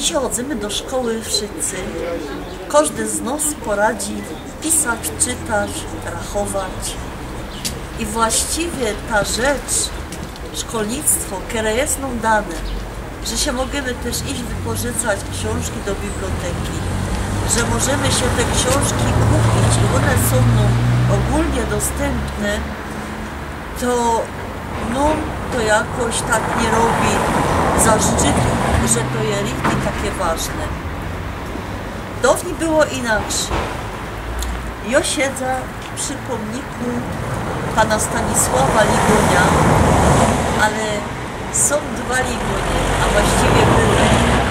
dzisiaj chodzimy do szkoły wszyscy. Każdy z nas poradzi pisać, czytać, rachować. I właściwie ta rzecz, szkolnictwo, które jest nam dane, że się możemy też iść wypożyczać książki do biblioteki, że możemy się te książki kupić i one są nam ogólnie dostępne, to to jakoś tak nie robi zaszczytu, że to jest takie ważne. Dawniej było inaczej. Ja siedzę przy pomniku pana Stanisława Ligonia, ale są dwa Ligonie, a właściwie były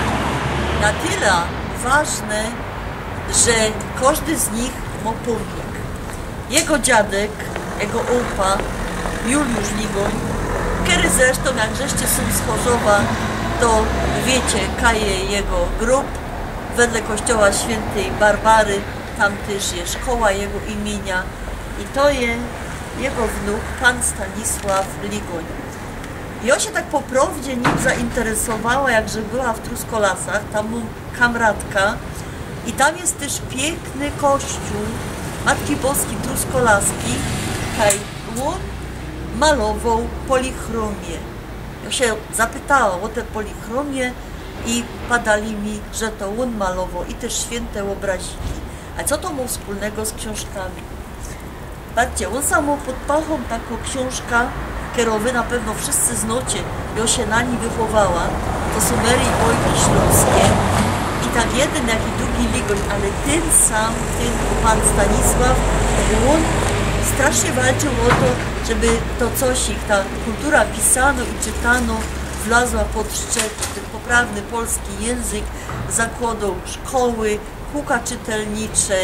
na tyle ważne, że każdy z nich ma pomnik. Jego dziadek, jego opa, Juliusz Ligoń, który zresztą jak żeście są z Chorzowa, to wiecie, kaje jego grób wedle kościoła świętej Barbary, tam też jest szkoła jego imienia i to jest jego wnuk, pan Stanisław Ligoń. I on się tak po prawdzie nim zainteresowała, jakże była w Truskolasach, tam mu kamratka i tam jest też piękny kościół Matki Boskiej Truskolaskiej, kaj on malował polichromię. Ja się zapytała o tę polichromię i padali mi, że to on malował i też święte obraziki. A co to ma wspólnego z książkami? Patrzcie, on sam pod pachą taką książka, którą wy na pewno wszyscy znacie, ja się na niej wychowała, to są Mary Ojki Śląskie. I tak jeden, jak i drugi Ligoń, ale ten sam, ten pan Stanisław, on strasznie walczył o to, żeby to coś, ich ta kultura pisano i czytano wlazła pod szczep, ten poprawny polski język, zakładał szkoły, kółka czytelnicze,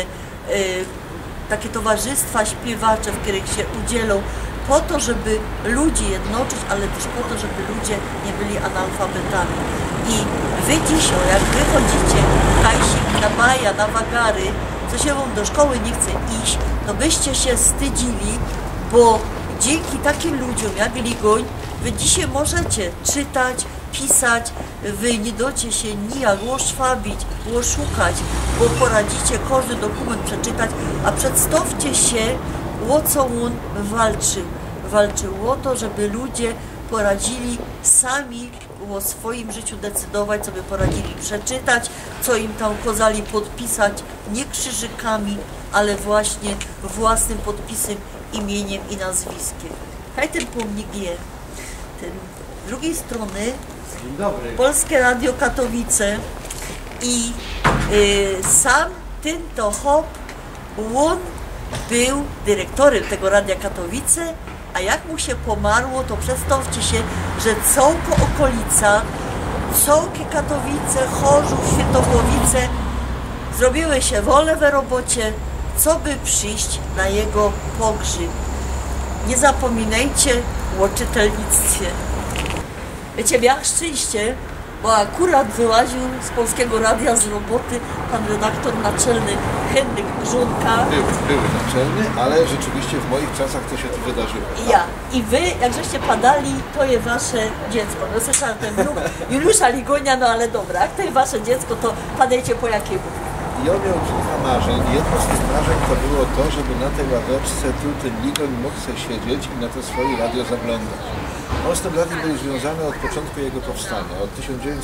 takie towarzystwa śpiewacze, w których się udzielał, po to, żeby ludzi jednoczyć, ale też po to, żeby ludzie nie byli analfabetami. I wy dzisiaj, jak wychodzicie kajsik na baja, na wagary, co się wam do szkoły nie chce iść, to byście się wstydzili, bo dzięki takim ludziom jak Ligoń, wy dzisiaj możecie czytać, pisać, wy nie docie się nijak szwabić, szukać, bo poradzicie każdy dokument przeczytać, a przedstawcie się, o co on walczył. Walczył o to, żeby ludzie poradzili sami o swoim życiu decydować, sobie poradzili przeczytać, co im tam kazali podpisać, nie krzyżykami, ale właśnie własnym podpisem, imieniem i nazwiskiem. Hej, ten pomnik jest. Z drugiej strony Polskie Radio Katowice i sam ten to hop, on był dyrektorem tego Radia Katowice, a jak mu się pomarło, to przedstawcie się, że całko okolica, całkie Katowice, Chorzów, Świętogłowice zrobiły się wolne w robocie, co by przyjść na jego pogrzeb. Nie zapominajcie o czytelnictwie. Wiecie, miałam szczęście, bo akurat wyłaził z Polskiego Radia z roboty pan redaktor naczelny Henryk Żonka. Był naczelny, ale rzeczywiście w moich czasach to się tu wydarzyło. Ja. I wy, jak żeście padali, to jest wasze dziecko. No słyszałam ten wnuk Juliusza Ligonia, no ale dobra, jak to jest wasze dziecko, to padajcie po jakiemu? Ja miał kilka marzeń. Jedno z tych marzeń to było to, żeby na tej ławeczce tu ten Ligoń mógł sobie siedzieć i na to swoje radio zaglądać. On z tym radiem był związany od początku jego powstania, od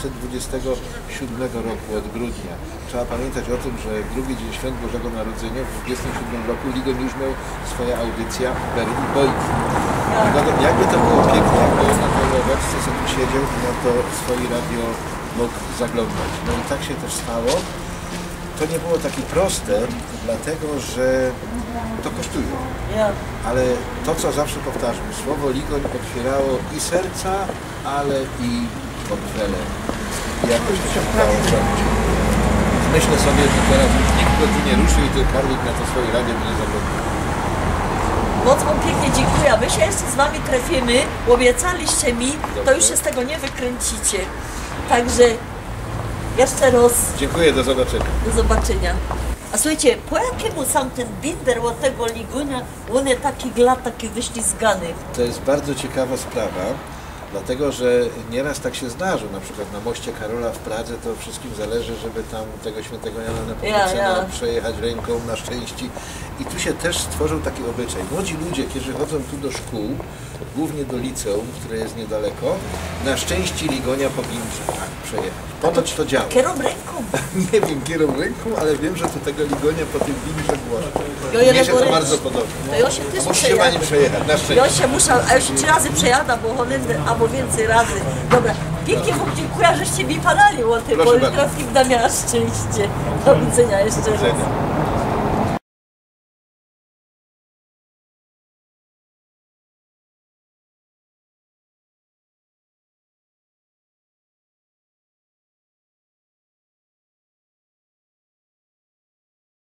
1927 roku, od grudnia. Trzeba pamiętać o tym, że drugi dzień Świąt Bożego Narodzenia w 1927 roku Ligoń już miał swoja audycja Berli Bojki. Jakby to było piękne, jakby on na tej ławeczce sobie siedział i na to swoje radio mógł zaglądać. No i tak się też stało. To nie było takie proste, dlatego że to kosztuje. Ale to, co zawsze powtarzam, słowo Ligoń otwierało i serca, ale i portfele. I jakoś to się udało zrobić. Myślę sobie, że teraz już nikt go tu nie ruszy i ten Karlik na to swoje radio nie zagląda. Bardzo wam pięknie dziękuję, a my się jeszcze z wami trafimy, obiecaliście mi, to już się z tego nie wykręcicie. Także jeszcze raz. Dziękuję, do zobaczenia. Do zobaczenia. A słuchajcie, po jakiemu sam ten binder od tego Ligonia, on jest taki glat, taki wyślizgany? To jest bardzo ciekawa sprawa. Dlatego, że nieraz tak się zdarzy, na przykład na moście Karola w Pradze to wszystkim zależy, żeby tam tego świętego Jana Nepomucena przejechać ręką na szczęście. I tu się też stworzył taki obyczaj. Młodzi ludzie, którzy chodzą tu do szkół, głównie do liceum, które jest niedaleko, na szczęście Ligonia po Bimbrze tak przejechać. Ponoć to działa. Kierą ręką. Nie wiem, kierą ręką, ale wiem, że tu tego Ligonia po tym Bimbrze głośno. Mnie się to bardzo podoba. To ja się też musi się pani przejechać, na szczęście. Ja się muszę, a już 3 razy przejada, bo Holender, albo więcej razy. Dobra, pięknie wam dziękuję, żeście mi padali o tym, bo trafik da miała szczęście. Do widzenia jeszcze raz.